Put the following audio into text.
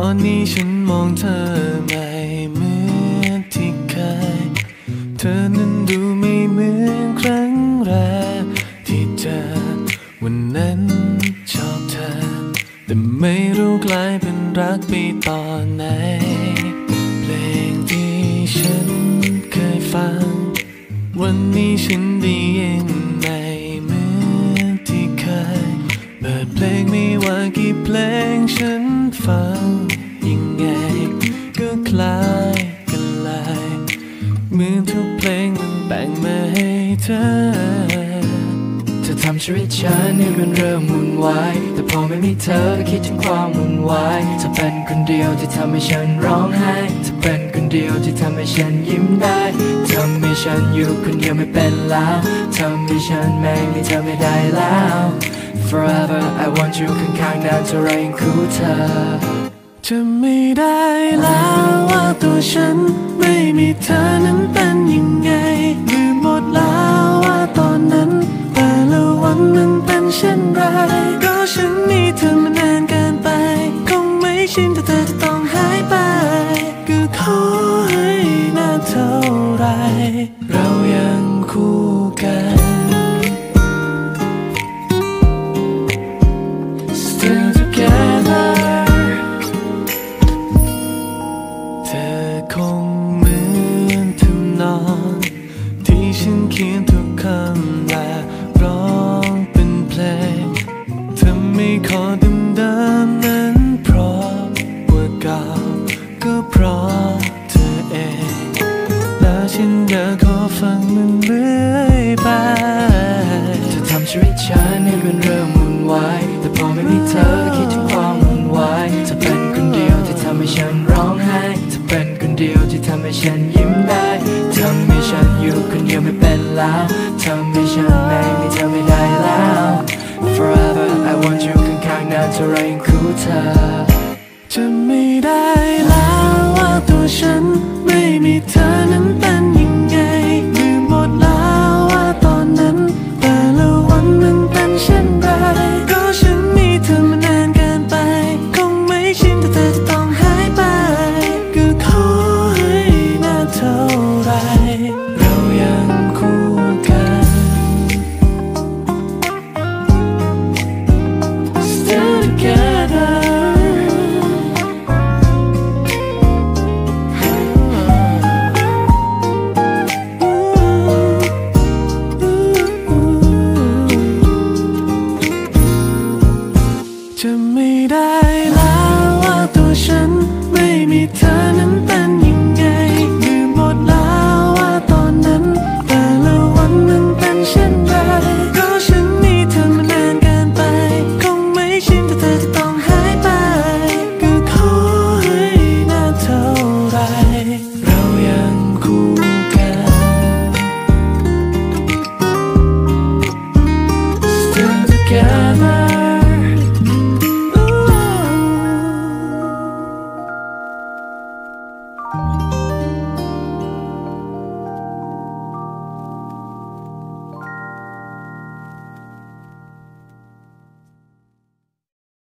อนนี้ฉันมองเธอไม่เหมือนที่เคยเธอนั้นดูไม่เหมือนครั้งแรกที่เจอวันนั้นชอบเธอแต่ไม่รู้กลายเป็นรักไปตอนไหนเพลงที่ฉันเคยฟังวันนี้ฉันได้ยินไม่เหมือนที่เคยเปิดเพลงไม่ว่ากี่เพลงฉันฟังยังไงก็คล้ายกันเลยเหมือนทุกเพลงมันแต่งมาให้เธอเธอทำชีวิตฉันให้มันเริ่มวุ่นวายแต่พอไม่มีเธอก็คิดถึงความวุ่นวายเธอเป็นคนเดียวที่ทำให้ฉันร้องไห้เธอเป็นคนเดียวที่ทำให้ฉันยิ้มได้ทำให้ฉันอยู่คนเดียวไม่เป็นแล้วทำให้ฉันไม่มีเธอไม่ได้แล้ว Forever I want you ข้างๆนานเท่าไรยังคู่เธอจะไม่ได้แล้วว่าตัวฉันไม่มีเธอนั้นเป็นยังไงลืมหมดแล้วว่าตอนนั้นแต่ละวันมันเป็นเช่นไรก็ฉันมีเธอมานานเกินไปคงไม่ชินถ้าเธอจะต้องหายไปก็ขอให้นานเท่าไรเรายังคู่กัน Still togetherเธอคงเหมือนทำนองที่ฉันเขียนทุกคำและร้องเป็นเพลงเธอไม่ขอเดิมๆนั้นเพราะว่าเก่าก็เพราะเธอเองและฉันอยากขอฟังมันเรื่อยไปเธอทำชีวิตฉันให้มันเริ่มวุ่นวายแต่พอไม่มีเธอก็คิดถึงความวุ่นวายเธอเป็นคนเดียวที่ทำให้ฉันร้องไห้เธอเป็นคนเดียวที่ทำให้ฉันยิ้มได้ทำให้ฉันอยู่คนเดียวไม่เป็นแล้วทำให้ฉันไม่มีเธอไม่ได้แล้ว Forever I want you ข้างๆนานเท่าไรยังคู่เธอ